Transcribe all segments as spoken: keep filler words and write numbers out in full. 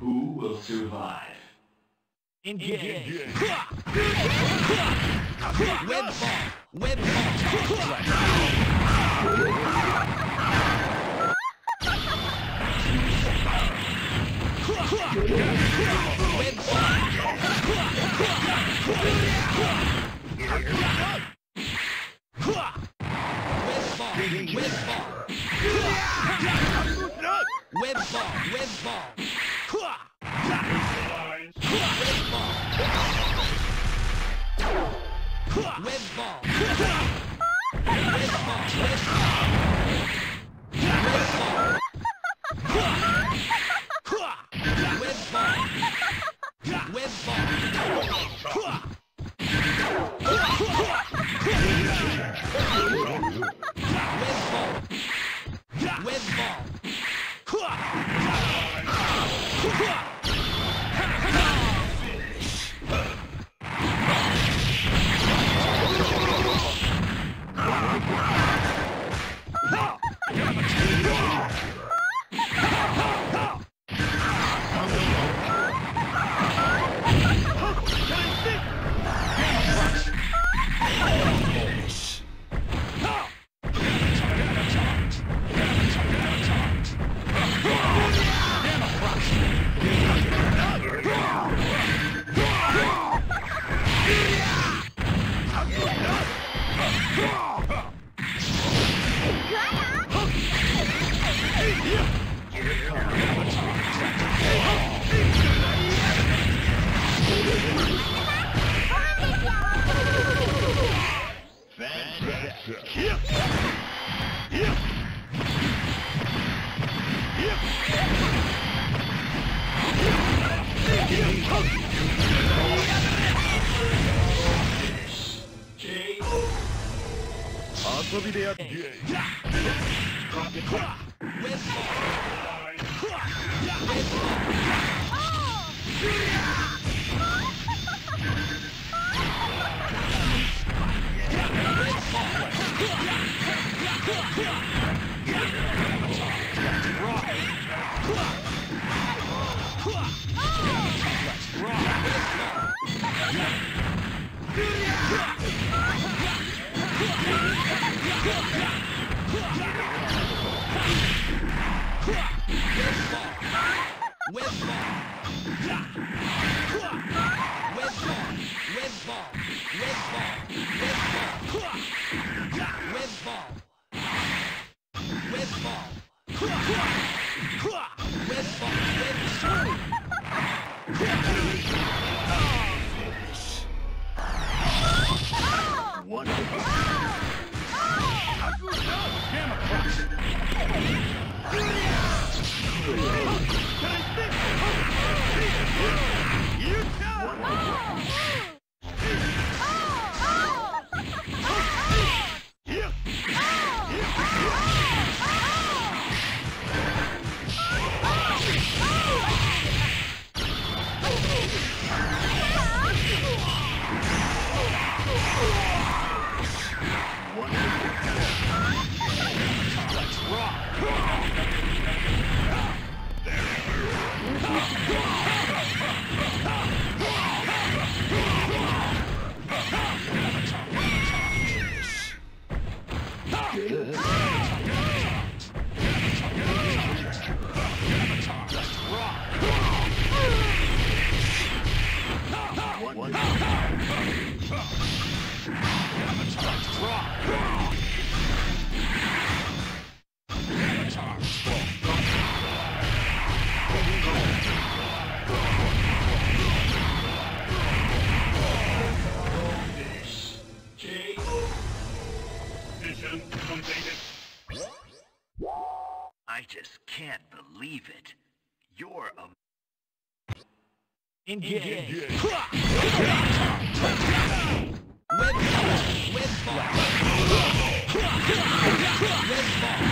Who will survive? Engage. Engage. Web ball. Web ball. Web Web ball, web ball. Web ball. Web ball. Web ball, web ball. Web ball. Web ball. Web ball. Web ball. I just can't believe it. You're a... Engage. Engage. Web ball. Web ball. Web ball.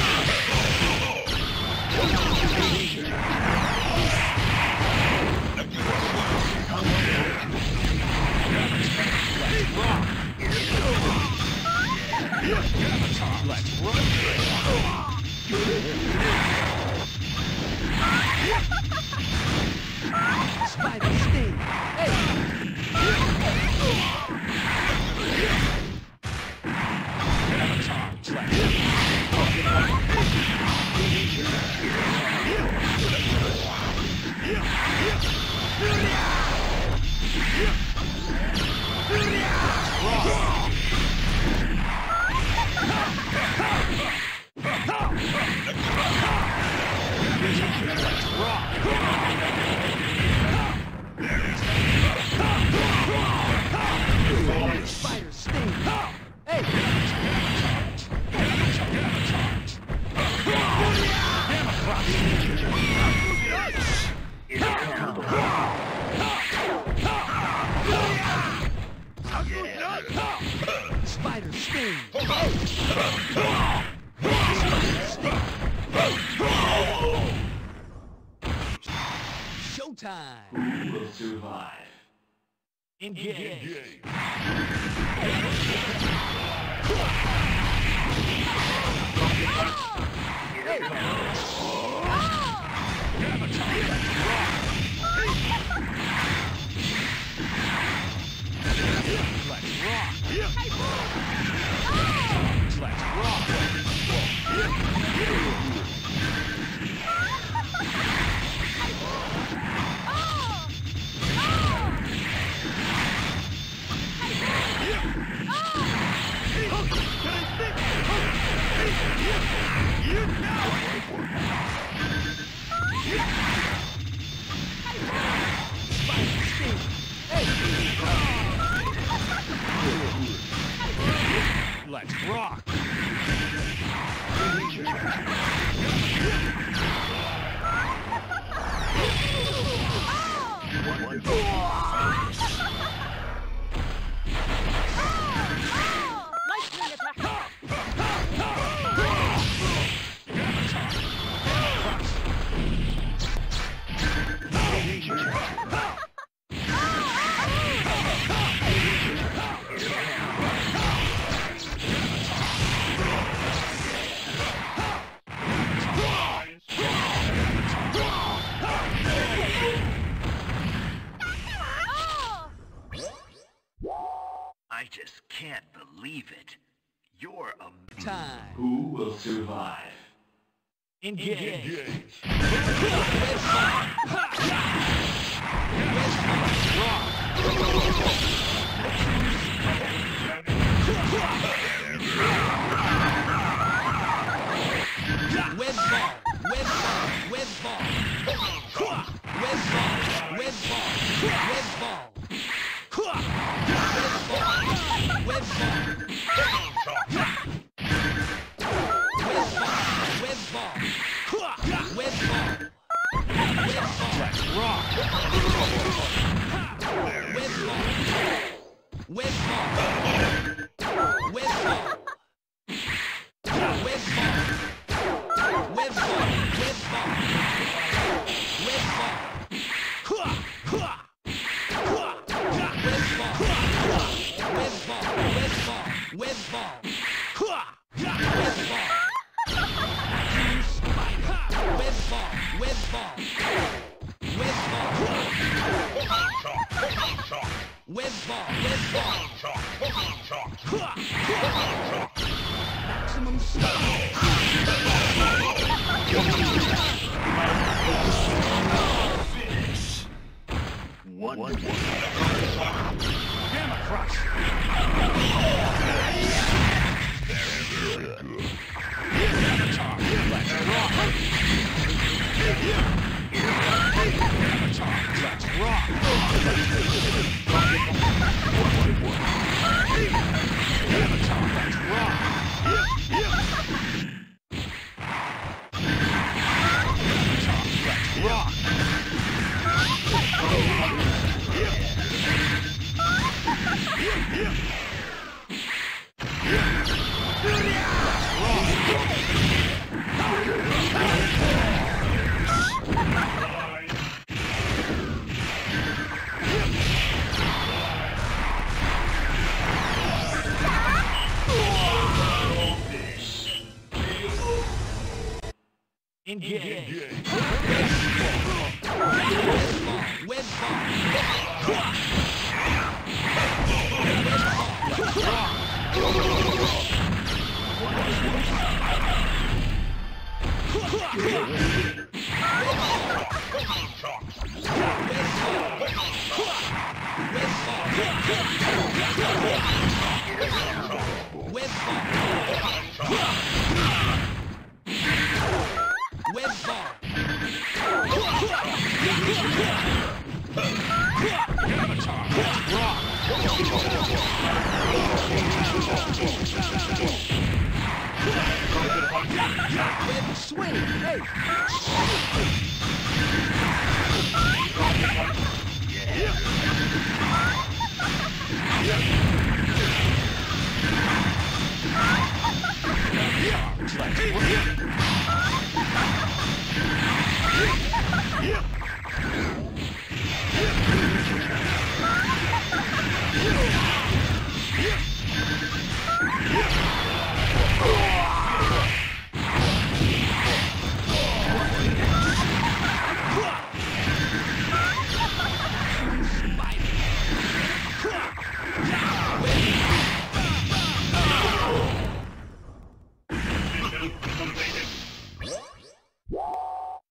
Let's run. Let's run. Spider sting. Hey. Spider sting. Hey. Spider sting. Showtime. Who will survive? Engage. Engage. Let's rock. I just can't believe it. You're a... Time. Who will survive? Engage. Engage. Web ball. Web ball. Web ball. Web ball. Web ball. Web ball. Web ball. Web ball. Web ball. Let's rock. Web ball. Web ball. Web ball. Web ball. Web ball. Web ball. Web ball. Web ball. Web ball. Web ball. Web ball. Web ball. Web ball. Web ball. Maximum style. Finish. One. One. Gamma Crush. Let's rock. Let's rock. Rock. Engage. Engage. Swing! Hey!